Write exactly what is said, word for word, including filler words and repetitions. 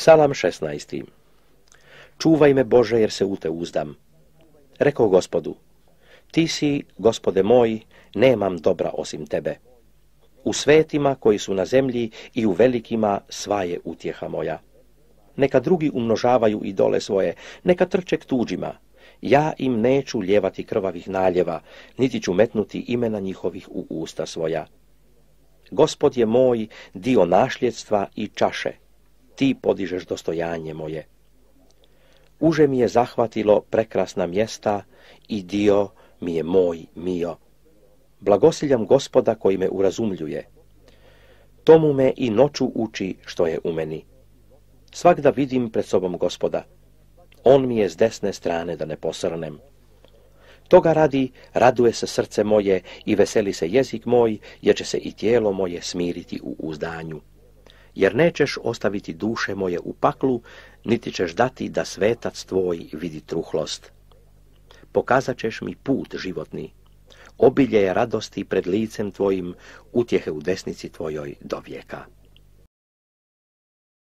Psalam šesnaesti. Čuvaj me, Bože, jer se u te uzdam. Rekao Gospodu, ti si, Gospode moj, nemam dobra osim tebe. U svetima koji su na zemlji i u velikima sva je utjeha moja. Neka drugi umnožavaju idole svoje, neka trče k tuđima. Ja im neću lijevati krvavih naljeva, niti ću metnuti imena njihovih u usta svoja. Gospod je moj dio našljedstva i čaše, ti podižeš dostojanje moje. Uže mi je zahvatilo prekrasna mjesta i dio mi je moj mio. Blagosiljam Gospoda koji me urazumljuje. Tomu me i noću uči što je u meni. Svakda vidim pred sobom Gospoda. On mi je s desne strane da ne posrnem. Toga radi, raduje se srce moje i veseli se jezik moj, jer će se i tijelo moje smiriti u uzdanju. Jer nećeš ostaviti duše moje u paklu, niti ćeš dati da svetac tvoj vidi truhlost. Pokazat ćeš mi put životni. Obilje je radosti pred licem tvojim, utjehe u desnici tvojoj do vijeka.